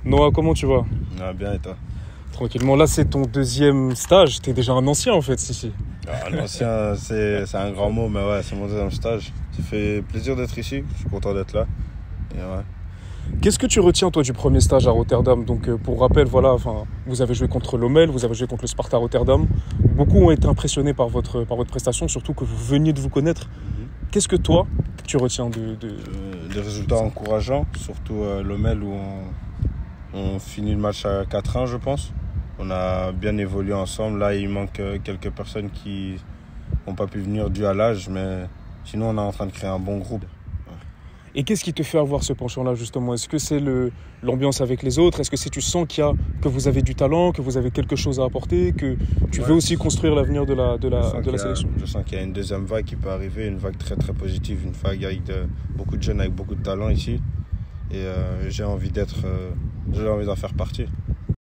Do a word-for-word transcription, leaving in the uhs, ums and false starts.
Noah, comment tu vas? Ah, bien et toi? Tranquillement. Là, c'est ton deuxième stage. T'es déjà un ancien en fait, ici. Ah, l'ancien, c'est c'est un grand mot, mais ouais, c'est mon deuxième stage. Ça fait plaisir d'être ici, je suis content d'être là. Et ouais. Qu'est-ce que tu retiens toi du premier stage à Rotterdam? Donc, euh, pour rappel, voilà, enfin, vous avez joué contre l'O M L, vous avez joué contre le Sparta Rotterdam. Beaucoup ont été impressionnés par votre, par votre prestation, surtout que vous veniez de vous connaître. Mhm. Qu'est-ce que toi, tu retiens de... de... Euh, des résultats encourageants, surtout euh, l'O M L où on, on finit le match à quatre un, je pense. On a bien évolué ensemble. Là, il manque euh, quelques personnes qui n'ont pas pu venir dû à l'âge, mais sinon, on est en train de créer un bon groupe. Et qu'est-ce qui te fait avoir ce penchant-là, justement? Est-ce que c'est le, l'ambiance avec les autres? Est-ce que c'est tu sens qu'il y a, que vous avez du talent, que vous avez quelque chose à apporter, que tu Ouais. veux aussi construire l'avenir de la, de Je la, sens de qu'il la y a- sélection? Je sens qu'il y a une deuxième vague qui peut arriver, une vague très très positive, une vague avec de- beaucoup de jeunes avec beaucoup de talent ici. Et euh, j'ai envie d'être, euh, j'ai envie d'en faire partie.